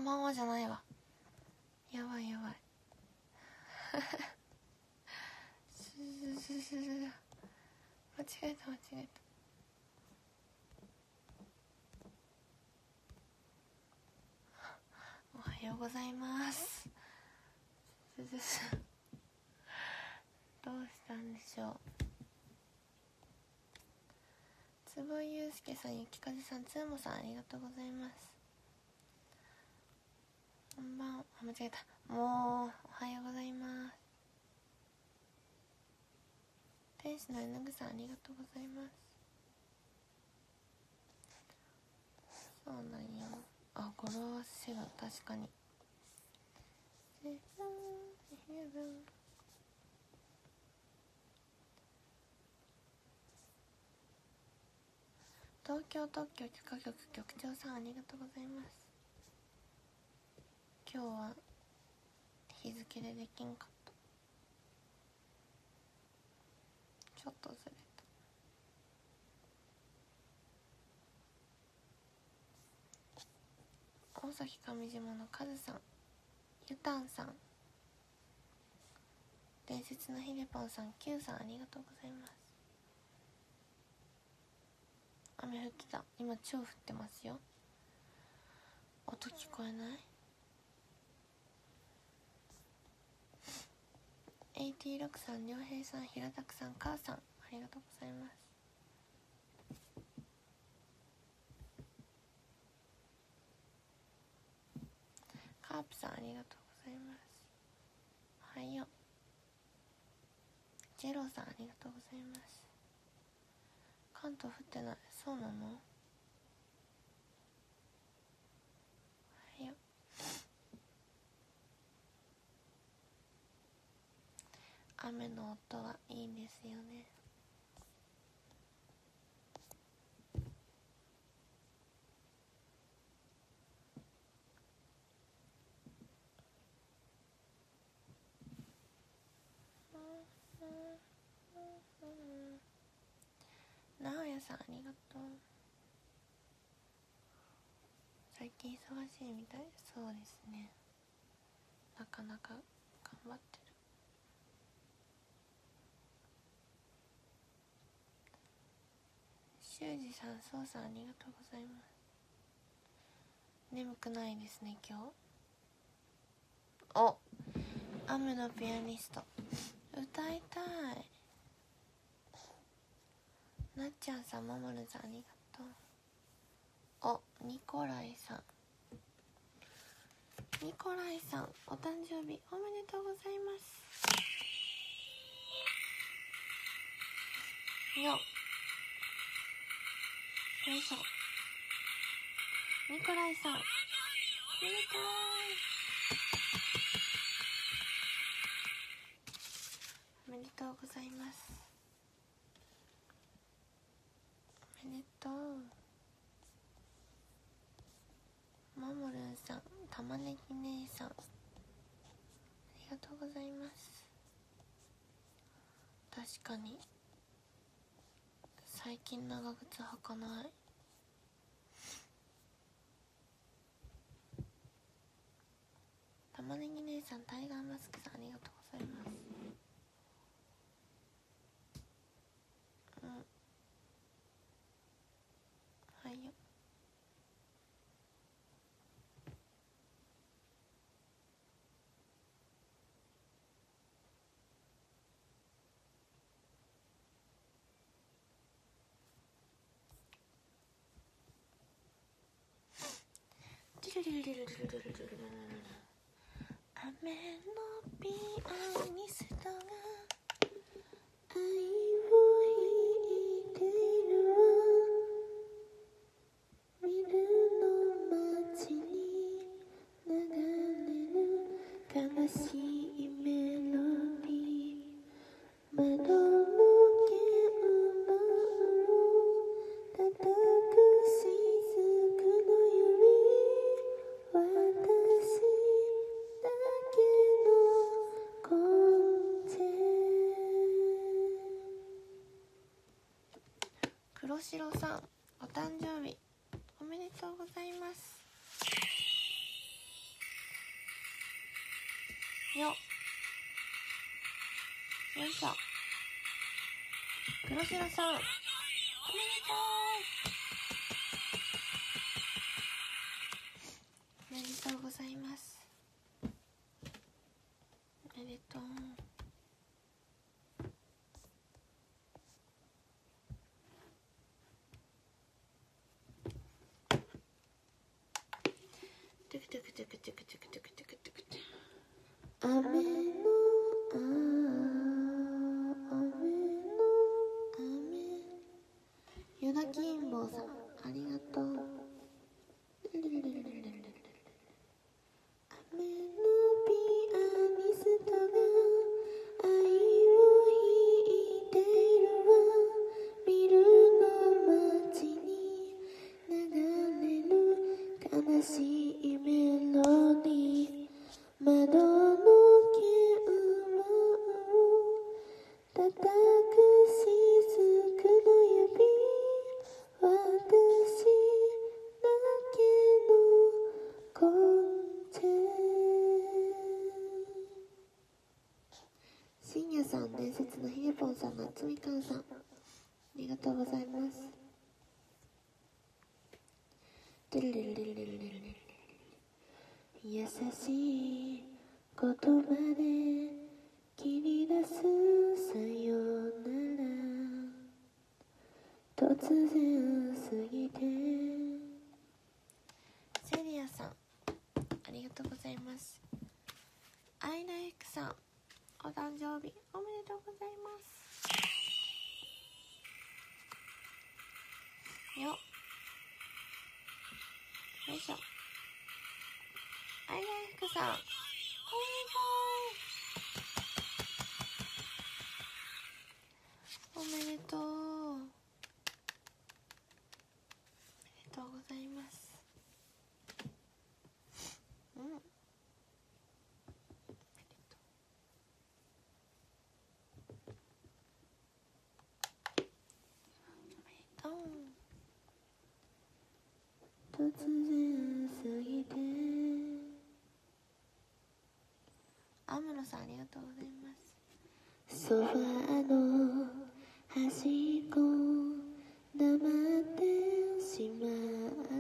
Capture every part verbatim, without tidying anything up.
んばんはじゃないわ。やばいやばいすすすす間違えた間違えた。おはようございます。すすすどうしたんでしょう。坪井祐介さん、ゆきかぜさん、つーもさん、ありがとうございます。こんばんは。間違えた。もうおはようございます。天使の絵の具さん、ありがとうございます。そうなんよ。あ、語呂合わせが確かに。東京特許許可局局長さん、ありがとうございます。今日は日付でできんかった。ちょっとずれた。大崎上島のカズさん、ゆたんさん、伝説のひでぽんさん、キューさん、ありがとうございます。雨降ってた。今超降ってますよ。音聞こえない？エイティーろく さん、りょうへいさん、ひらたくさん、かーさん、ありがとうございます。カープさん、ありがとうございます。おはよう。ジェローさん、ありがとうございます。関東降ってない。そうなの？おはよう。雨の音はいいんですよね。なおやさん、ありがとう。最近忙しいみたい。そうですね、なかなか頑張ってる。修二さん、そうさん、ありがとうございます。眠くないですね今日。お、雨のピアニスト歌いたい。なっちゃんさん、ももるさん、ありがとう。お、ニコライさん、ニコライさん、お誕生日おめでとうございますよ。よいしょ。ニコライさん、おめでとう。おめでとうございます。おめでとう。ももるんさん、たまねぎ姉さん、ありがとうございます。確かに最近長靴履かない。たまねぎ姉さん、タイガーマスクさん、ありがとうございます。うん、はいよ。雨のピアニストが愛を弾いているわ。ビルの街に流れる悲しいメロディー。窓の鍵盤を叩く静かの指。私だけのコンチェ。黒白さん、お誕生日おめでとうございます。 よよいしょ。黒白さんおめでとう。おめでとうございます。おめでとう。トゥクトゥクトゥクトゥクトゥクトゥクトゥクトゥクトゥ雨のあ雨の雨。ヨダキンボウさんありがとう。雨のピアニストが愛を弾いているわ。ビルの街に流れる悲しいメロディー。窓の鍵盤を叩くしずくの指。私だけのコンチェ。深夜さん、伝説のひげぽんさん、なつみかんさんありがとうございます。ルルルルルルルルルル。優しい言葉で切り出すさよなら。突然すぎて。セリアさんありがとうございます。アイナエクさんお誕生日おめでとうございます。よよいしょ。アイナエクさんおめでとう。おめでとう。おめでとうございます。うん。おめでとう。おめでとう。突然すぎて。アムロさんありがとうございます。ソファーの端っこ黙ってしまった。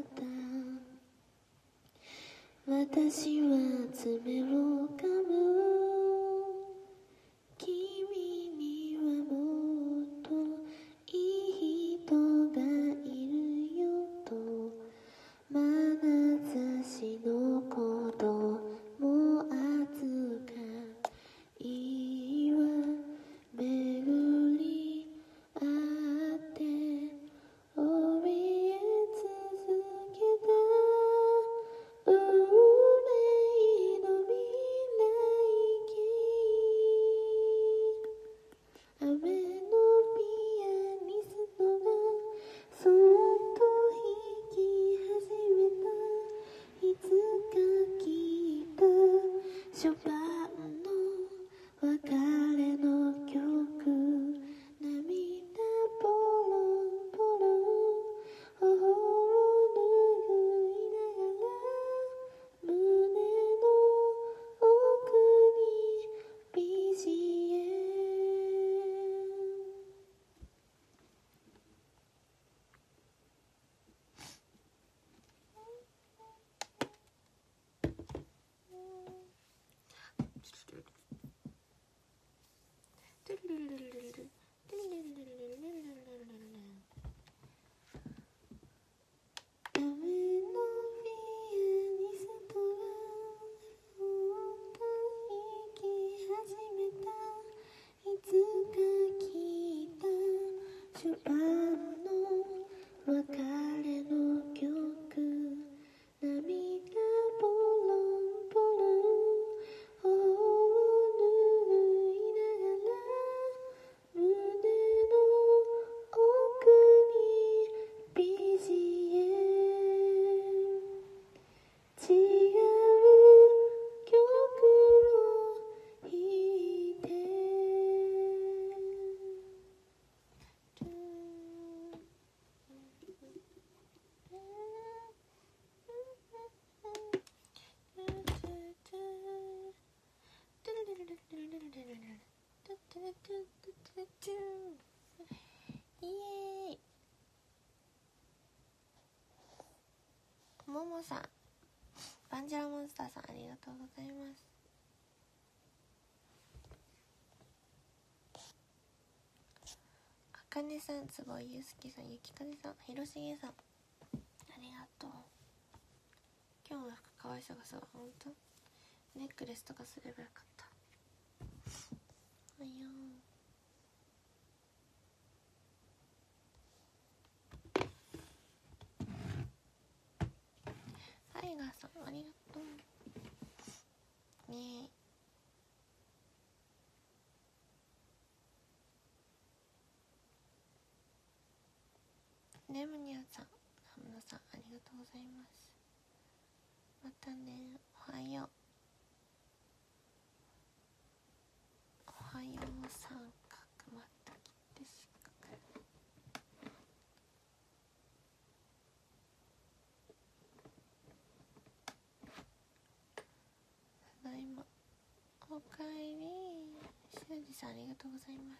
私は爪を噛む。君にはもっといい人がいるよと。眼差しのことも扱いは巡り合って怯え続けた運命の未来形。雨のピアニストがそっと弾き始めた。いつかきっとショパンの別れの曲。涙ポロンポロン頬を拭いながら。胸の奥に ビージーエム。 雨のピアニストがそっと弾き始めた。いつか聴いたショパンの別れの曲。涙ポロンポロン頬を拭いながら。胸の奥に ビージーエム。 違う曲を弾いて。トゥンかねさん、坪井ゆうすけさん、ゆきかねさん、ひろしげさん、ありがとう。今日の服かわいさがさ、ほんとネックレスとかすればよかった。おはよう。タイガーさん、ありがとうねえ。レムニャンさん、ハムナさん、ありがとうございます。またね。おはよう。おはよう三角、また切って四角。ただいま。おかえり。しゅうじさん、ありがとうございます。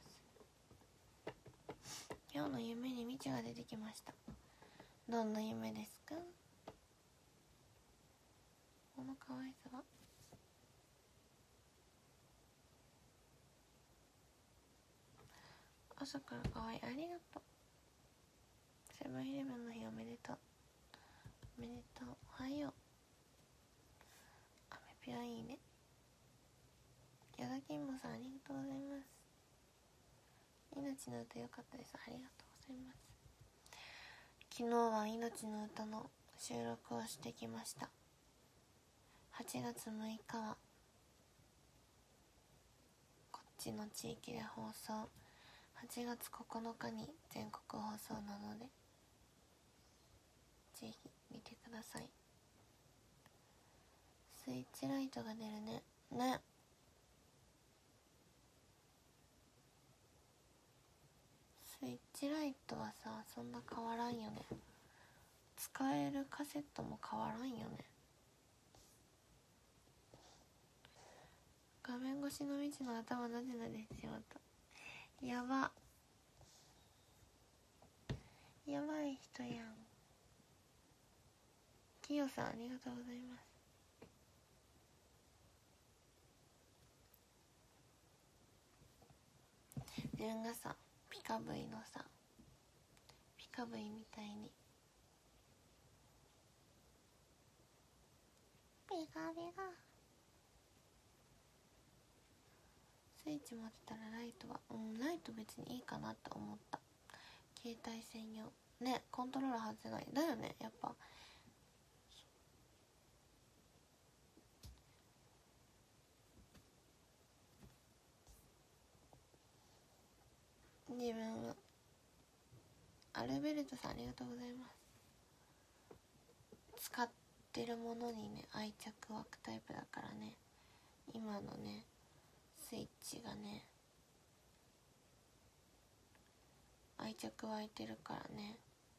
今日の夢にみちが出てきました。どんな夢ですか？この可愛さは。朝から可愛い、ありがとう。セブンイレブンの日おめでとう。おめでとう。おはよう。アメピュアいいね。矢田金吾さん、ありがとうございます。命の歌良かったです。ありがとうございます。昨日は命の歌の収録をしてきました。はちがつむいかはこっちの地域で放送、はちがつここのかに全国放送なのでぜひ見てください。スイッチライトが出るね。ね、スイッチライトはさ、そんな変わらんよね。使えるカセットも変わらんよね。画面越しの未知の頭なでなでしまった。やばやばい人やん。きよさん、ありがとうございます。自分がさ、ピカ V のさ、ピカ V みたいにピカピカスイッチ持ってたらライトは、うん、ライト別にいいかなって思った。携帯専用ね、コントローラー外せないだよね。やっぱ自分はアルベルトさん、ありがとうございます。使ってるものにね愛着湧くタイプだからね。今のねスイッチがね愛着湧いてるからね、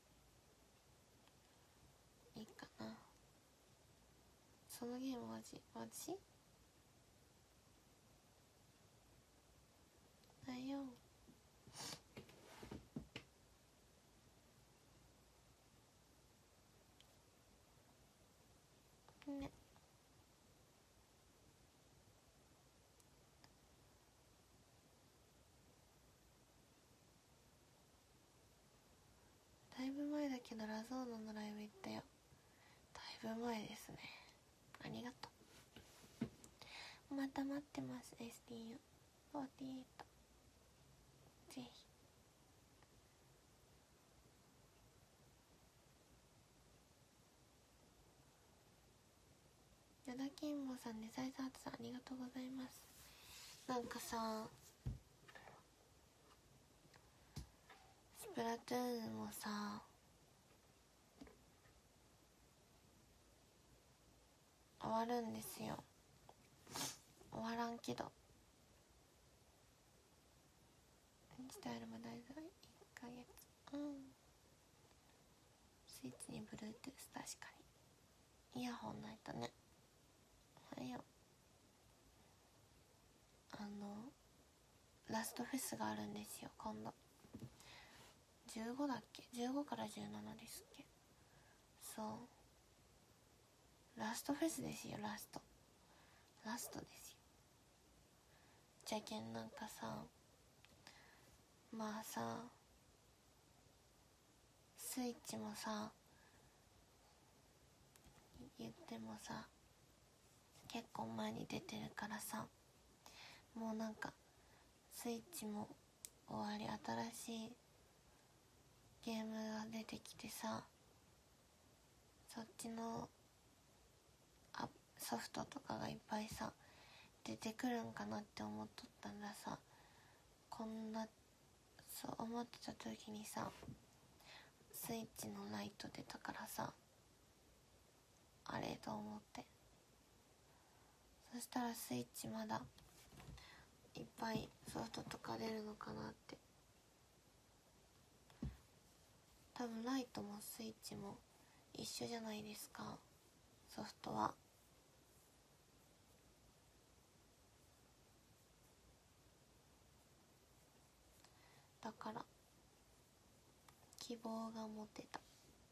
いいかな。そのゲームはじ私だよ。ね、だいぶ前だけどラゾーナのライブ行ったよ。だいぶ前ですね。ありがとう。また待ってます。 エスティーユーフォーティーエイト ぜひ。矢田金吾さん、デザイザートさん、ありがとうございます。なんかさ、スプラトゥーンもさ終わるんですよ。終わらんけどインスタイルも大体いっかげつ。うん、スイッチに Bluetooth、 確かにイヤホンないとね。おはよう。あのラストフェスがあるんですよ今度。じゅうごだっけ、じゅうごからじゅうななですっけ。そうラストフェスですよ。ラストラストですよ。じゃけんなんかさ、まあさスイッチもさ言ってもさ結構前に出てるからさ、もうなんかスイッチも終わり新しいゲームが出てきてさ、そっちのアソフトとかがいっぱいさ出てくるんかなって思っとったんださ。こんなそう思ってた時にさスイッチのライト出たからさ、あれと思って、そしたらスイッチまだいっぱいソフトとか出るのかなって。多分ライトもスイッチも一緒じゃないですか、ソフトは。だから希望が持てた。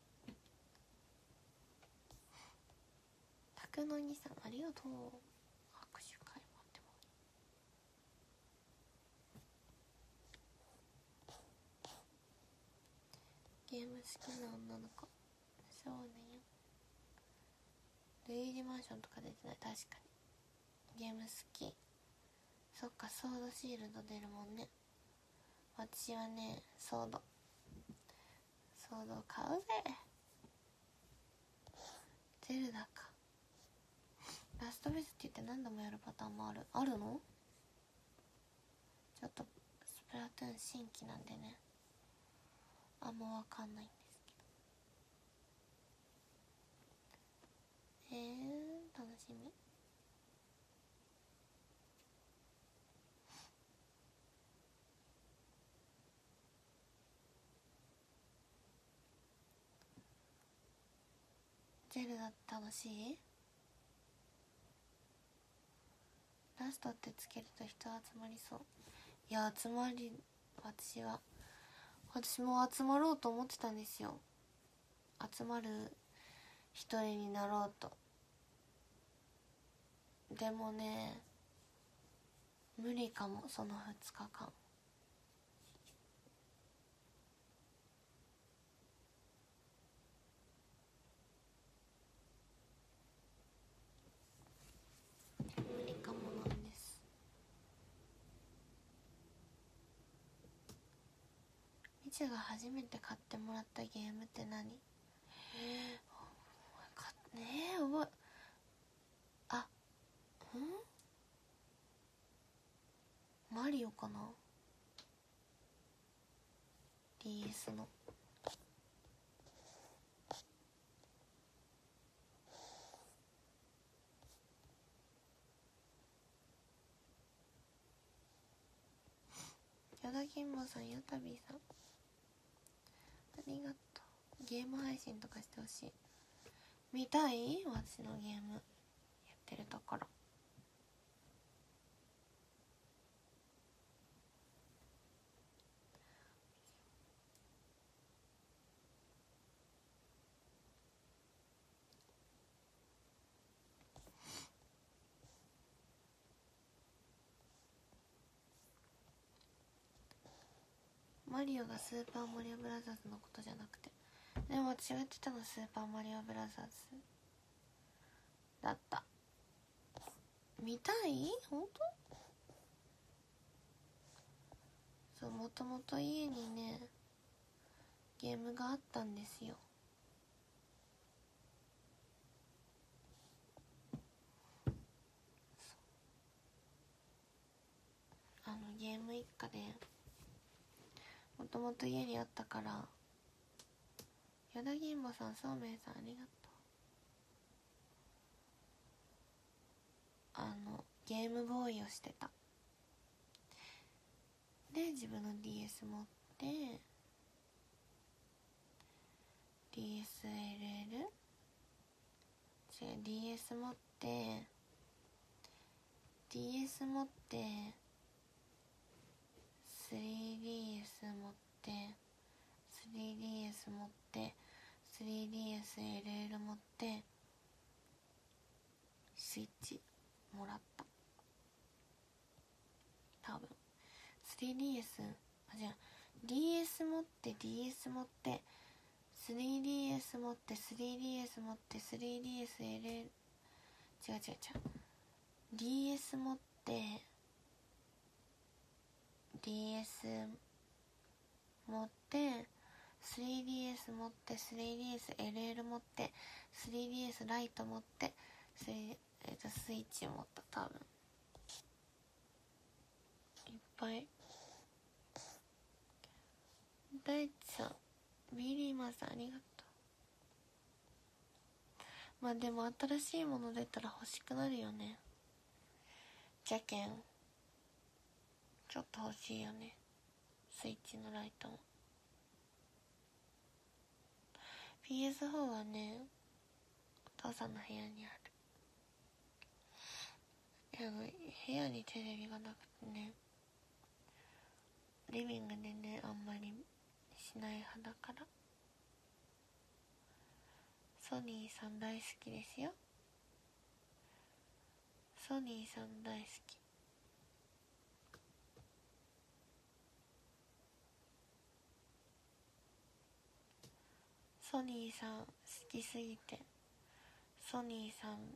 たくのにさんありがとう。拍手会待ってます。ゲーム好きな女の子、そうね。ルイージマンションとか出てない。確かにゲーム好き。そっか、ソードシールド出るもんね。私はね、ソードソード買うぜ。ゼルダか。ラストフェスって言って何度もやるパターンもあるあるの？ちょっとスプラトゥーン新規なんでね、あんまわかんないんですけど。えー、楽しみ。ゼルダって楽しい？ラストってつけると人集まりそう。いや、集まり、私は私も集まろうと思ってたんですよ。集まる一人になろうと。でもね、無理かも、そのふつかかん。無理かもなんです。みちが初めて買ってもらったゲームって何？えー、かねえ覚えあんマリオかな。 ディーエス のヨダキンボさん、ヨタビーさん、ありがとう。ゲーム配信とかしてほしい。見たい？私のゲームやってるところ。マリオがスーパーマリオブラザーズのことじゃなくて、でも私が言ってたのスーパーマリオブラザーズだった。見たい？本当？そう、もともと家にねゲームがあったんですよ。あのゲーム一家でもともと家にあったから。ヨダギンボさん、そうめんさん、ありがとう。あのゲームボーイをしてた。で自分の ディーエス 持って ディーエスエルエル 違う ディーエス 持って ディーエス 持って スリーディーエス 持って スリーディーエス 持って スリーディーエスエルエル 持ってスイッチもらった。多分 スリーディーエス あ、じゃあ ディーエス 持って ディーエス 持ってスリーディーエス 持って スリーディーエス 持って スリーディーエスエルエル 違う違う違う ディーエス 持って ディーエス 持って スリーディーエス 持って スリーディーエスエルエル 持って スリーディーエス ライト持って、スリーえー、とスイッチ持った多分いっぱい。大地さん、ビリーマンさんありがとう。まあでも新しいもの出たら欲しくなるよね。じゃけんちょっと欲しいよね、スイッチのライトも。 ピーエスフォー はねお父さんの部屋にある。あの部屋にテレビがなくてね、リビングでねあんまりしない派だから。ソニーさん大好きですよ。ソニーさん大好き。ソニーさん好きすぎて、ソニーさん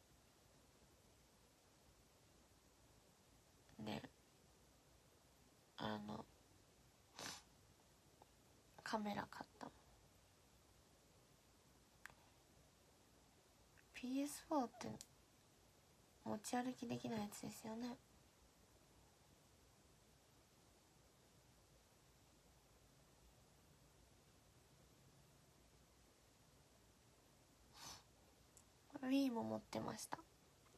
ね、あのカメラ買ったもん。 ピーエスフォー って持ち歩きできないやつですよね。Wii も持ってました。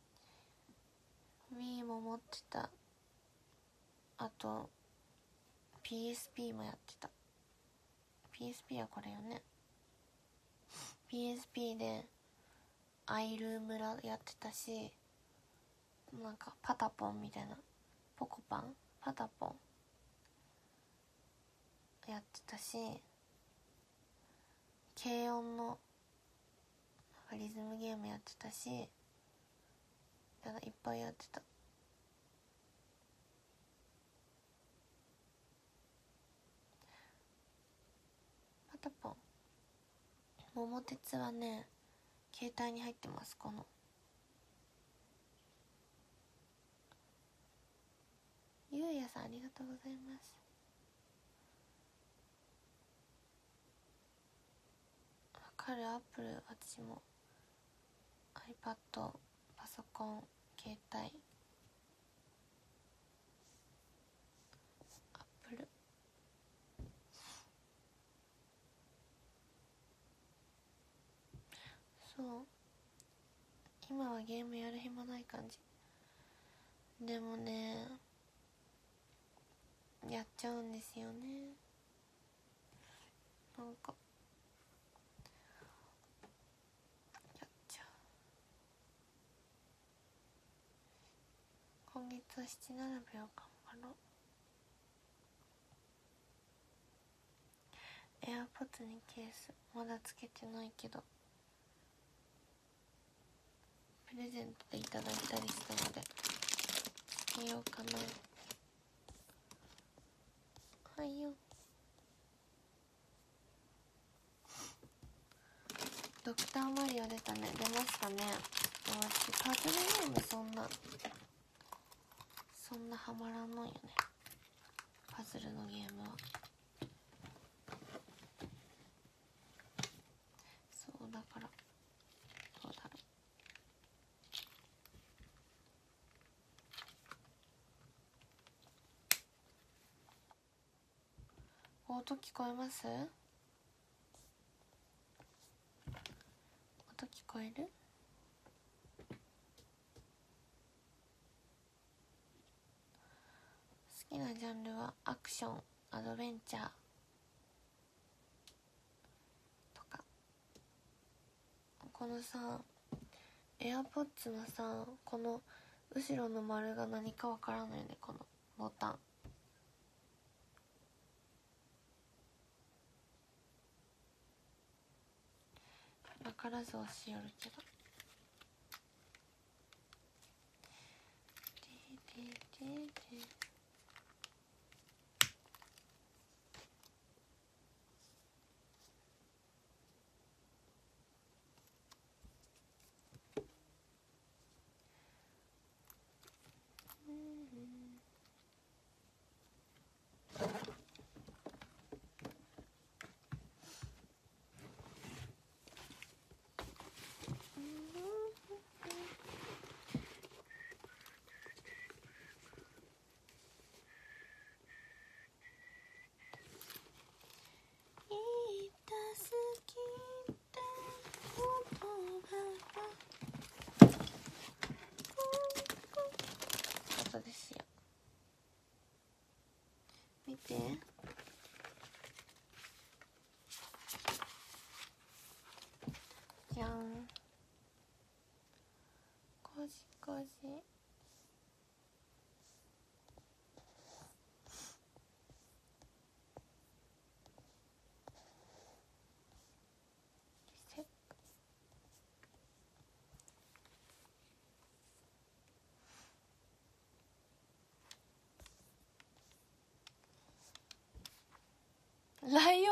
Wii も持ってた。あと ピーエスピー もやってた。 ピーエスピー はこれよね。 ピーエスピー でアイルームラやってたし、なんかパタポンみたいな、ポコパンパタポンやってたし、軽音のリズムゲームやってたし、なんかいっぱいやってた。パタポン桃鉄はね携帯に入ってます。このゆうやさんありがとうございます。わかる。アップル私も iPad、 パソコン、携帯アップル。そう今はゲームやる暇ない感じ。でもねやっちゃうんですよね。なんかやっちゃう。今月は七並べを頑張ろう。 AirPods にケースまだつけてないけどプレゼントでいただいたりしたのでつけようかな。はいよ。ドクターマリオ出たね。出ましたね。私パズルゲームそんなそんなハマらんのよね、パズルのゲームは。そうだからどうだろう。音聞こえます？音聞こえる？好きなジャンルはアクション、アドベンチャーとか。このさ AirPods のさこの後ろの丸が何かわからないよね。このボタンわからず押しよるけど。でででで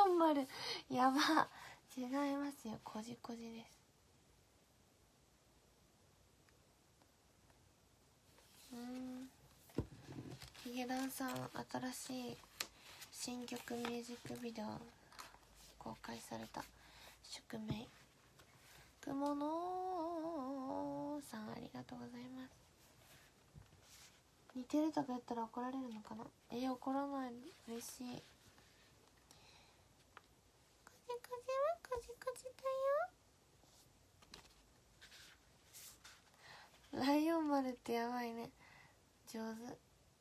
オン丸やば、違いますよ、こじこじです。うーん、ヒゲダンさん新しい新曲ミュージックビデオ公開された。宿命雲のさんありがとうございます。似てるとか言ったら怒られるのかな。えー、怒らない、嬉しい。こじこじはこじこじだよ。ライオン丸ってやばいね、上手。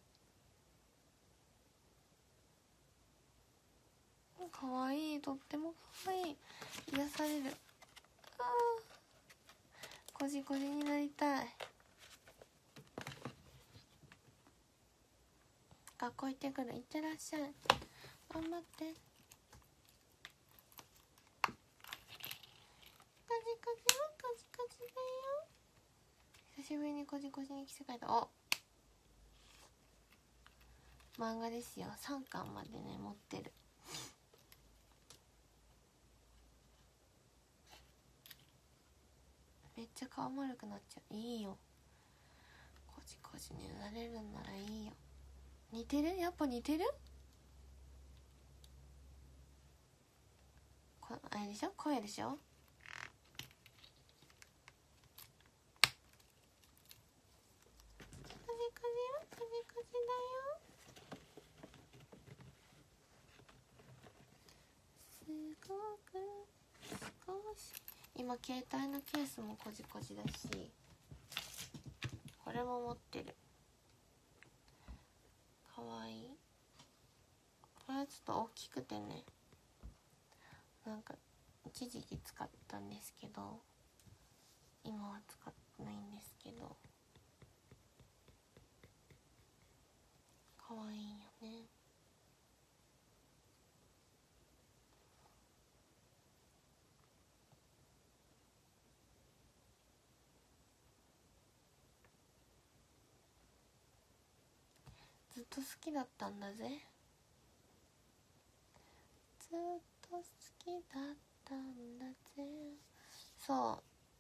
かわいい、とってもかわいい、癒される。あー、こじこじになりたい。学校行ってくる。行ってらっしゃい、頑張って。こじこじはこじこじだよ。久しぶりにこじこじに着せ替えた。お、漫画ですよ、さんかんまでね持ってる。めっちゃ顔丸くなっちゃう。いいよ、こじこじになれるんならいいよ。似てる、やっぱ似てる。こあれでしょ、声でしょ。こじこじはこじこじだよ。すごく少し、今携帯のケースもこじこじだし、これも持ってる。かわいい。これはちょっと大きくてね、なんか一時期使ったんですけど今は使ってないんですけど、かわいいよね。ずっと好きだったんだぜ。ずっと好きだったんだぜ。そう、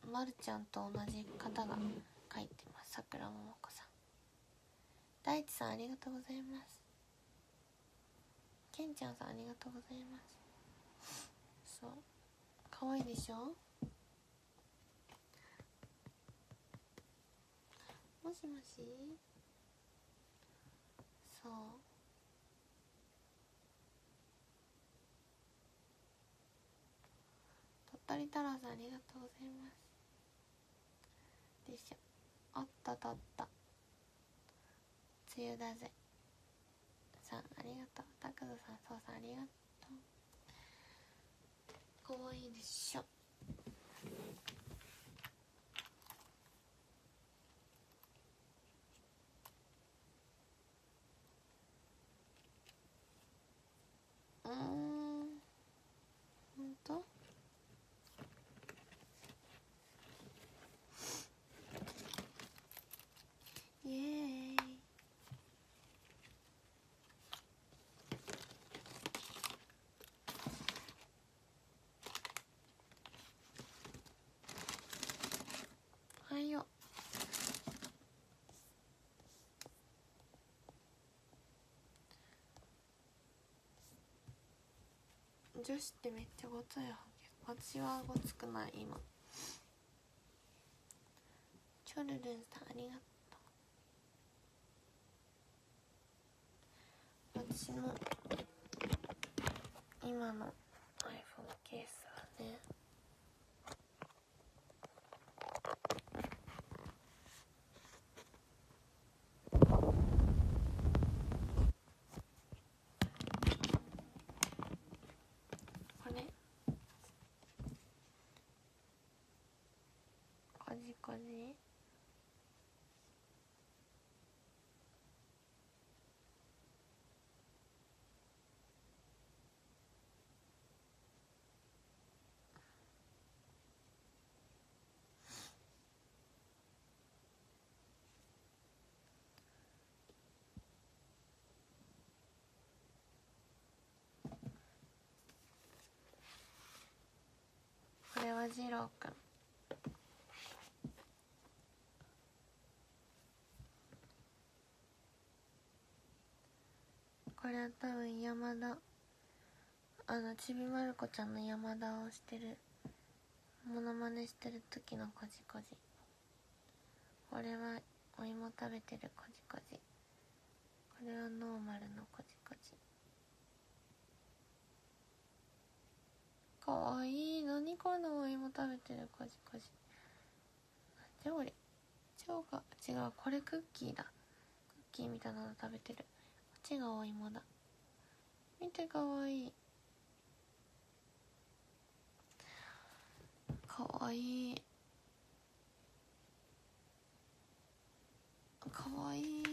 まるちゃんと同じ方が書いてます。さくらももこさん。大地さんありがとうございます。けんちゃんさんありがとうございます。そう、かわいいでしょ。もしもし。そう、鳥取太郎さんありがとうございます。でしょ、あったたった、梅雨だぜさんありがとう。たくぞさん、そうさんありがとう。かわいいでしょ。うーん、ほんと。イエーイ。はいよ。女子ってめっちゃごついはけど、私はごつくない今。チョルルンさんありがとう。私の今の iPhone ケースはね、これこじこじ郎くん。これは多分山田、あのちびまる子ちゃんの山田をしてるモノマネしてる時のこじこじ。これはお芋食べてるこじこじ。これはノーマルのこじこじ。かわいい。何このお芋食べてるこじこじ。じゃあ俺超が違う。これクッキーだ。クッキーみたいなの食べてる。こっちがお芋だ。見てかわいい。かわいい。かわいい。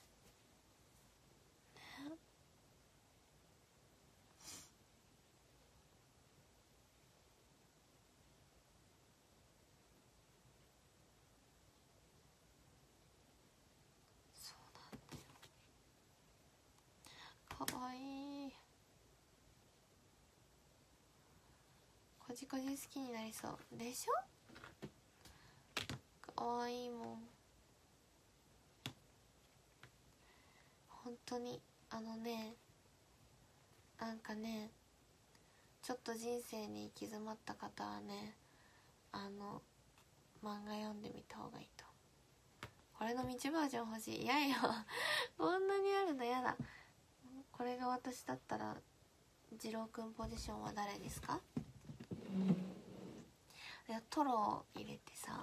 かわいい。こじこじ好きになりそうでしょ。かわいいもん。本当にあのね、なんかね、ちょっと人生に行き詰まった方はね、あの漫画読んでみた方がいいと。これの道バージョン欲しい。いやいやこんなにあるのやだ。これが私だったら二郎くんポジションは誰ですか？いやトロを入れてさ、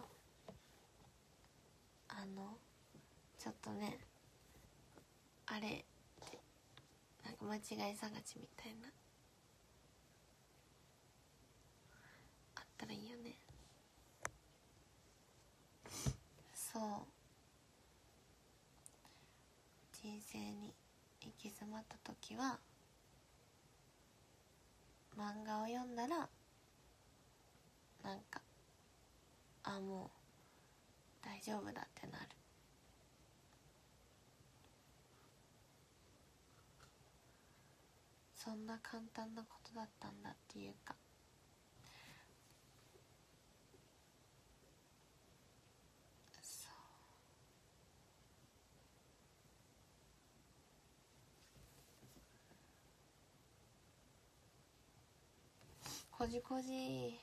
あのちょっとね、あれなんか間違い探しみたいなあったらいいよね。そう、人生に行き詰まった時は漫画を読んだらなんかあもう大丈夫だってなる。そんな簡単なことだったんだっていうか、そうこじこじ。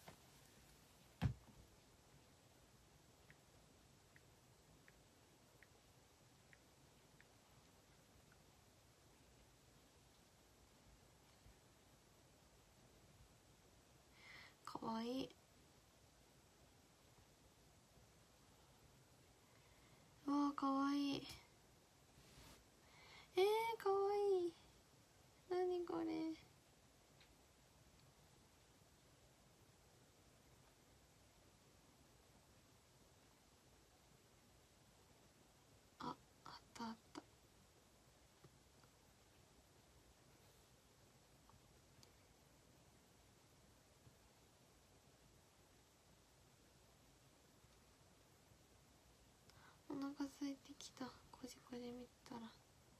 かわいい。うわかわいい。えー、かわいい。何これ。あ、あったあった。お腹空いてきた。こじこじ見たら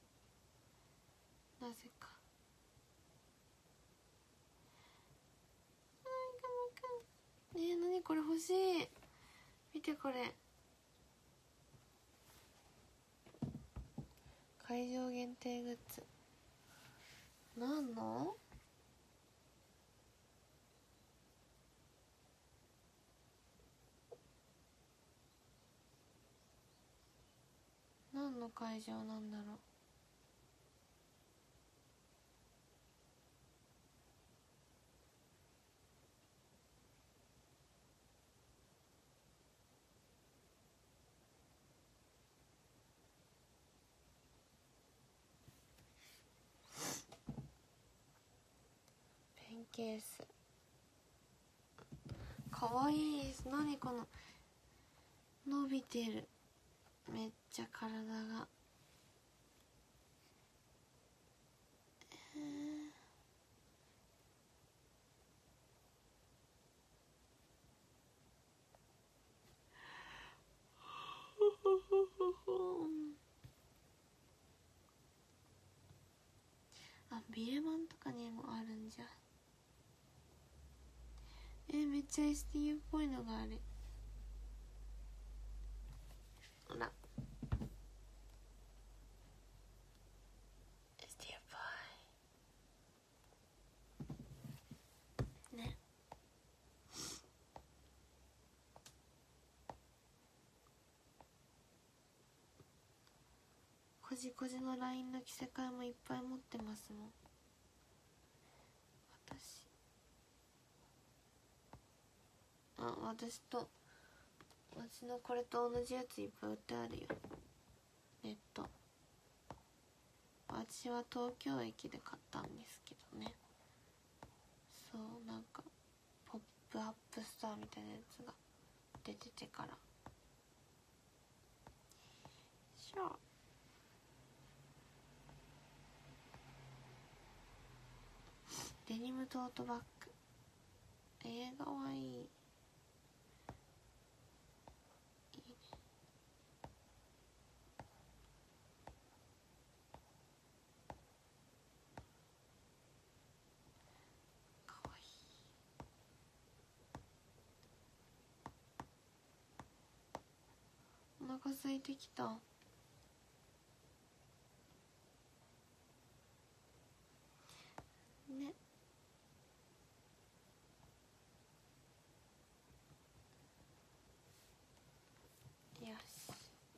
なぜか。えー、何これ欲しい。見てこれ。会場限定グッズ。なんの？何の会場なんだろう。ペンケースかわいい。何この伸びてる。めっちゃ体が。えーあ、ビレバンとかにもあるんじゃ。 えめっちゃ エスティーユー っぽいのがある。ほら エスティーユー っぽいね。こじこじの ライン の着せ替えもいっぱい持ってますもん私。あ、私と私のこれと同じやついっぱい売ってあるよ、ネット。私は東京駅で買ったんですけどね。そう、なんかポップアップストアみたいなやつが出ててからしょ。デニムトートバッグ、えー、かわいい。いいね。かわいい。お腹空いてきた。ね。よし。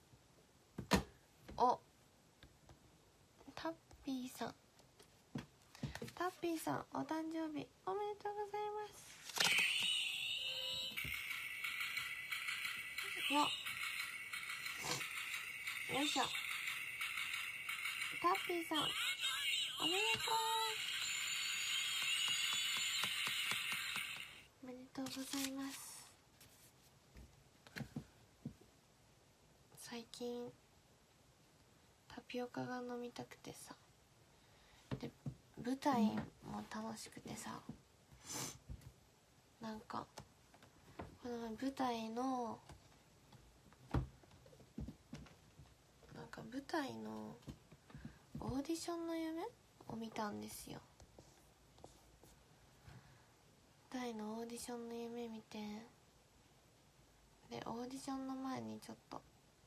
お、タッピーさん、タッピーさんお誕生日おめでとうございます。よよいしょ。タッピーさんおめでとう。おめでとうございます。最近タピオカが飲みたくてさ、で舞台も楽しくてさ、なんかこの舞台のなんか舞台のオーディションの夢を見たんですよ。舞台のオーディションの夢見て、でオーディションの前にちょっと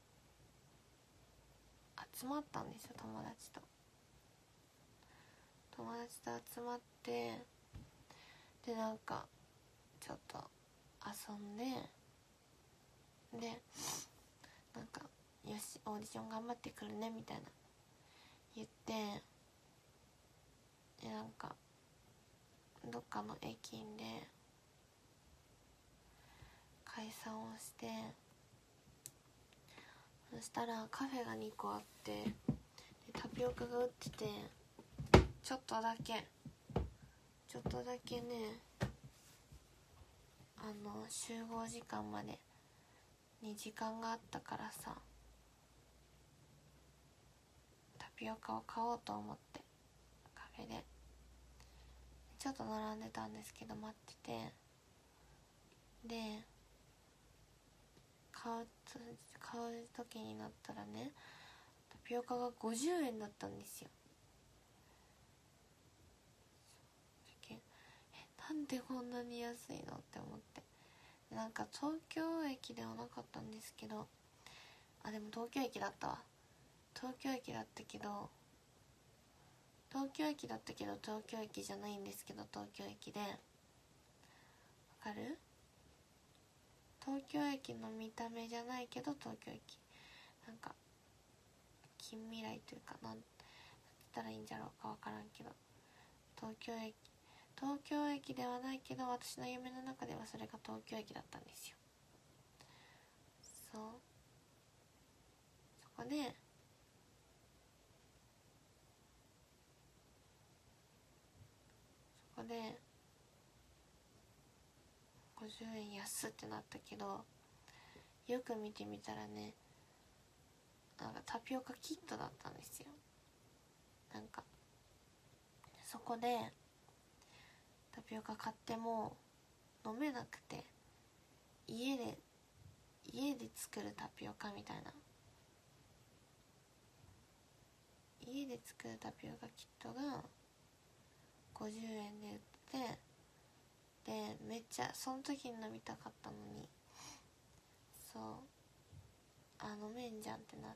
集まったんですよ、友達と友達と集まって、でなんかちょっと遊んで、でなんかよしオーディション頑張ってくるねみたいな言って、でなんかどっかの駅で解散をして、そしたらカフェがにこあって、でタピオカが売ってて、ちょっとだけちょっとだけね、あの集合時間までにじかんがあったからさ、タピオカを買おうと思ってカフェでちょっと並んでたんですけど、待ってて、で買う買う時になったらね、タピオカがごじゅうえんだったんですよ。え、なんでこんなに安いのって思って、なんか東京駅ではなかったんですけど、あでも東京駅だったわ。東京駅だったけど東京駅だったけど東京駅じゃないんですけど、東京駅で、わかる？東京駅の見た目じゃないけど東京駅、なんか近未来というか、なんて言ったらいいんじゃろうかわからんけど、東京駅東京駅ではないけど、私の夢の中ではそれが東京駅だったんですよ。そう、そこでそこでごじゅうえん安ってなったけど、よく見てみたらね、なんかタピオカキットだったんですよ。なんかそこでタピオカ買っても飲めなくて、家で家で作るタピオカみたいな、家で作るタピオカキットがごじゅうえんで売ってて、でめっちゃその時に飲みたかったのに、そうあ飲めんじゃんってなって、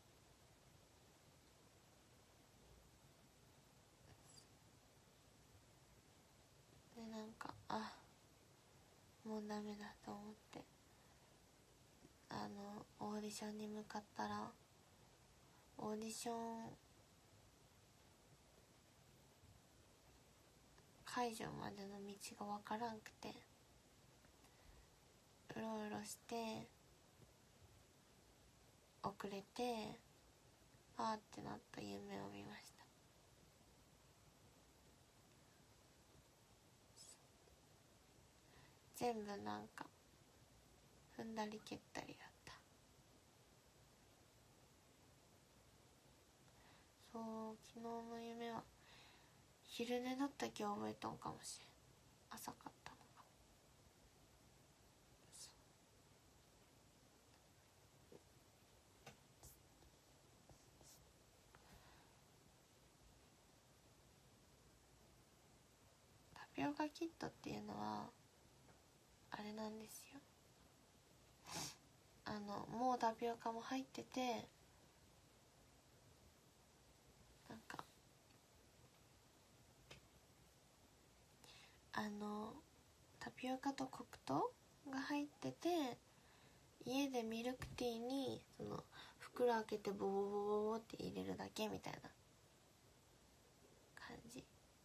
でなんかあもうダメだと思って、あのオーディションに向かったら、オーディション会場までの道がわからんくて、うろうろして遅れて、あーってなった夢を見ました。全部なんか踏んだり蹴ったりだった。そう昨日の夢は昼寝だったけ覚えとんかもしれん。浅かったのかも。タピオカキットっていうのはあれなんですよ、あのもうタピオカも入ってて、なんかあのタピオカと黒糖が入ってて、家でミルクティーにその袋開けてボボボボボって入れるだけみたいな感じ。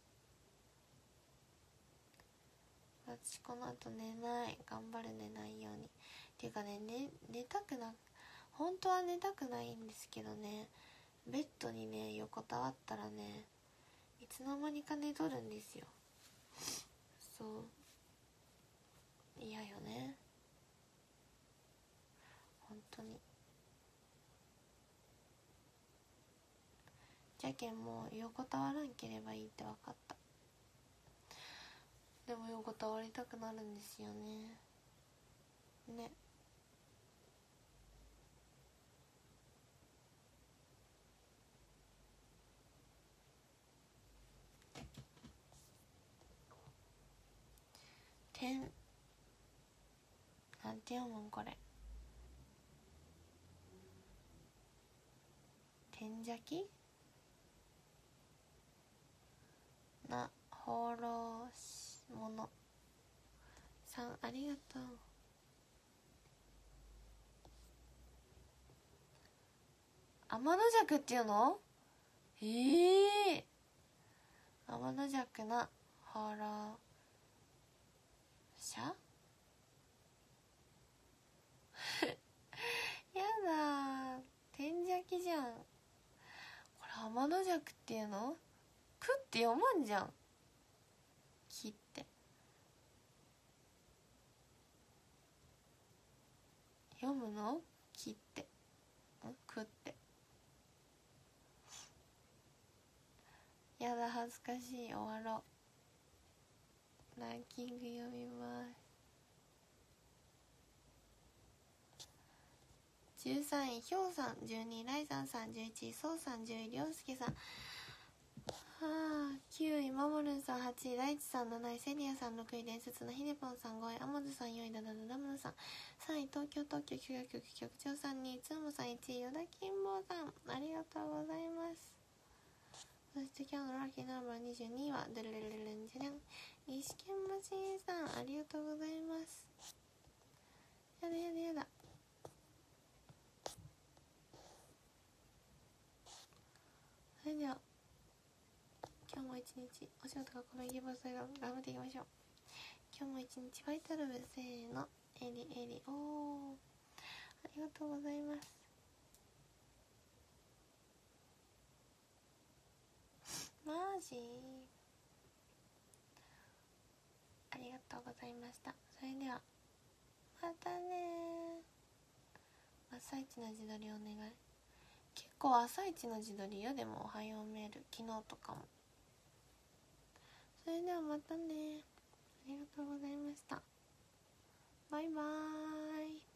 私この後寝ない、頑張る寝ないように。っていうかね、寝、寝たくな本当は寝たくないんですけどね、ベッドにね横たわったらねいつの間にか寝とるんですよ。そう嫌よね本当に。じゃけんもう横たわらんければいいって分かった。でも横たわりたくなるんですよね。ね。てんなんて読むんこれ。てんじゃきな放浪し者さん、ありがとう。天の弱っていうの？ええー、天の弱な放浪者やだー、天邪気じゃんこれ。天の弱っていうの？くって読まんじゃん。きって読むの？きってんくって。やだ恥ずかしい。終わろう。ランキング読みます。じゅうさんいひょうさん、じゅうにいライザンさん、じゅういちいそうさん、じゅういりょうすけさん、はあ、きゅういマモルンさん、はちい大地さん、なないセリアさん、ろくい伝説のひでぽんさん、ごいアモズさん、よんいダダダダムルさん、さんい東京特許許可局局長さん、にいつーもさん、いちいヨダキンボウさん、ありがとうございます。そして今日のラッキーナンバーにじゅうにいはドゥルルルルンジャラン石剣町さん、ありがとうございます。やだやだやだ。それでは今日も一日お仕事がこの家バスで頑張っていきましょう。今日も一日ファイタルブせーのエリエリおーありがとうございます。マジありがとうございました。それではまたねー。朝一の自撮りお願い。結構朝一の自撮りよ。でもおはようメール昨日とかも。それではまたね。ありがとうございました。バイバーイ。